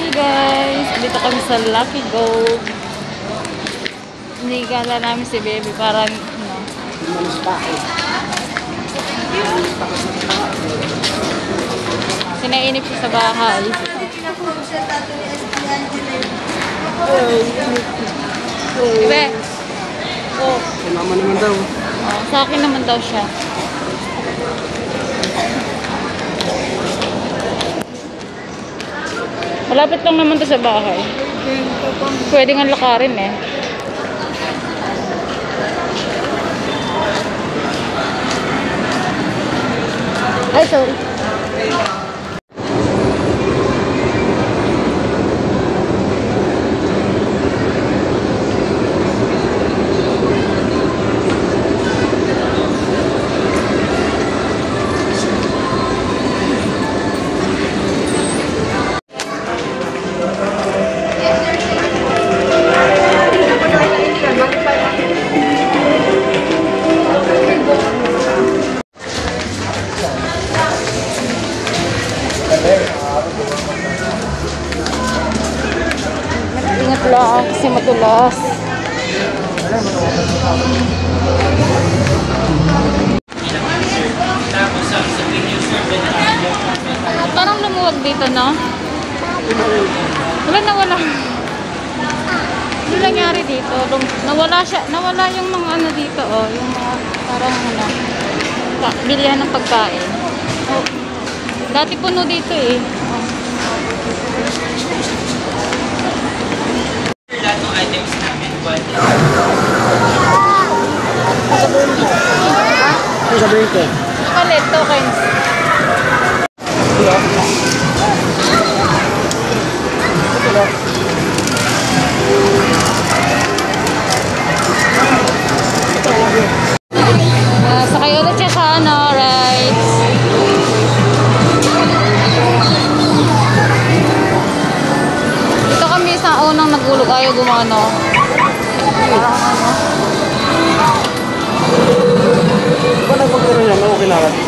guys! Dito kami sa Lucky Gold. Inigala namin si baby parang sinainip siya sa bahay. Bebe! Mama naman daw. Oh, sa akin naman daw siya. Malapit lang naman to sa bahay. Pwede nga lakarin eh. Ay, sorry. Ingat lang kasi madulas. Parang lumuwag dito, no? Wala. Ano nangyari dito? Nawala siya. Nawala yung mga ano dito, oh. Yung mga parang ano, bilihan ng pagkain. Oh. Dati puno dito eh. Oh. Items namin, but Sabihin ko. Palit, tokens. Sakay ulit siya sa ano, rides. Dito kami sa unang nagulog, ayaw gumano. Parang ano. Ba nagpagkaro niya? Okay na lang.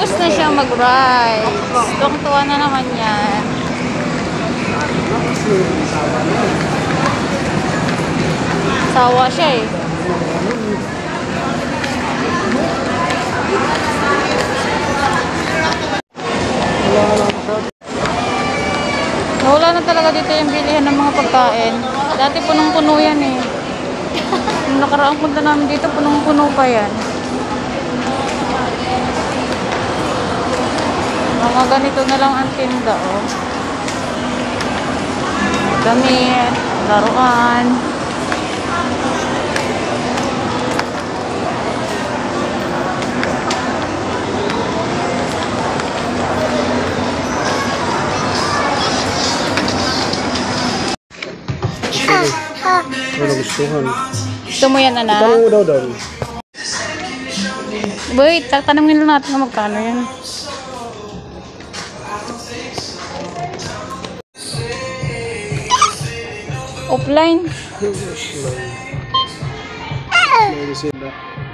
Tapos na siya mag-rides. Tuwang-tuwa na naman yan. Sawa siya eh. Nawala na talaga dito yung bilihan ng mga pagkain. Dati punong-puno yan eh. Nung nakaraang punta namin dito, punong-puno pa yan. Mga ganito na lang ang tinda, oh. Damit, laruan. Ano gustuhan? Gusto mo yan, anak? Tanong mo daw. Wait, tatanungin lang natin kung magkano yan. Offline. May sila.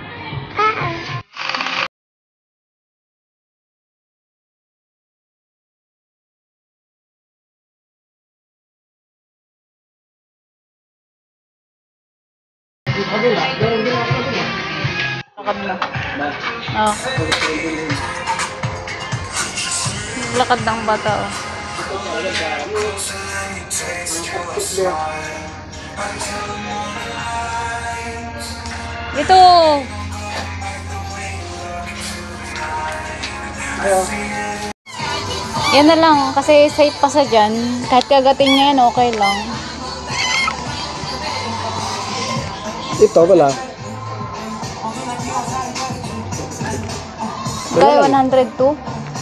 Lakad na. Oh. Lakad ng bata, oh. Ito. Yan na lang, kasi safe pa sa dyan. Kahit kagatin niya yan, okay lang. Ito wala. Kaya 102.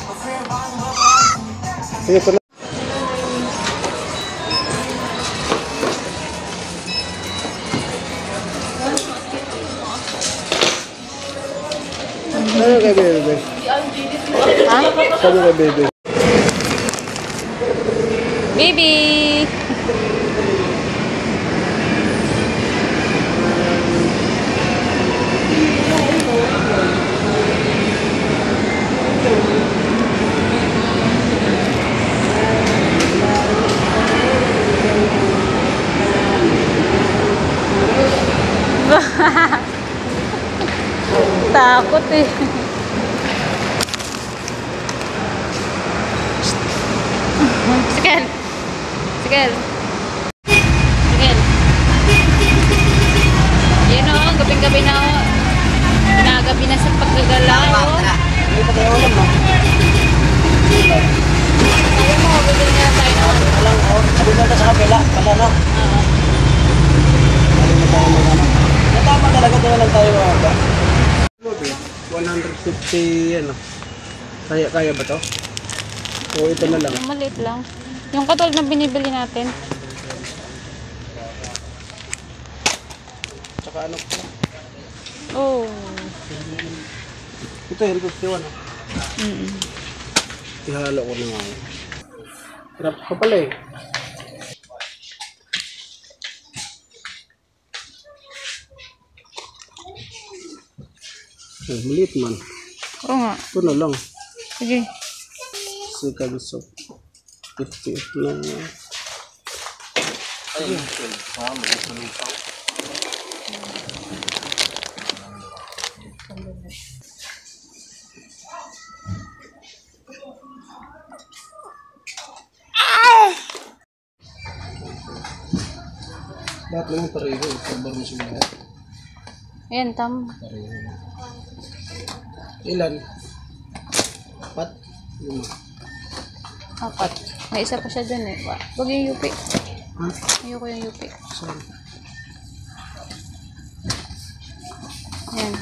Sige ito na. Ano kay bebe? Ha? Sabi kay bebe. Baby! Takot eh. Sikel. Sikel. Sikel. Yan o, gabing-gabi na o. Nagabi na sa paggagalaw. Hindi pa kayo alam no? Ayaw mo, bibili na tayo na. Alam ko, sabi mo sa kapila, pala no? Oo. Sabi mo tayo mag-ano. Natama talaga doon lang tayo mga 150 ano. Kaya ba to? O ito na lang. Yung maliit lang. Yung katulad na binibili natin. Tsaka ano po? Oh. Ito yung 51 oh. Ihalo ko na nga. Hirap ka pala eh. Maliit man. Oo nga. Ito na lang. Sige. Sika gusto. 50 lang. Lahat lang yung pareho. Sabar mo sila. Ayan, tam. Pareho. Ilan? 4? 5. 4. May isa pa siya dun eh. Huwag yung UP. Ha? Ayoko yung UP. Saan? Ayan.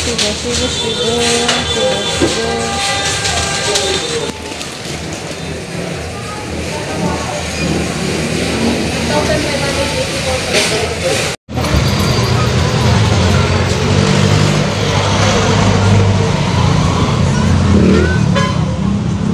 Sigo, sigo, sigo. Sigo, sigo.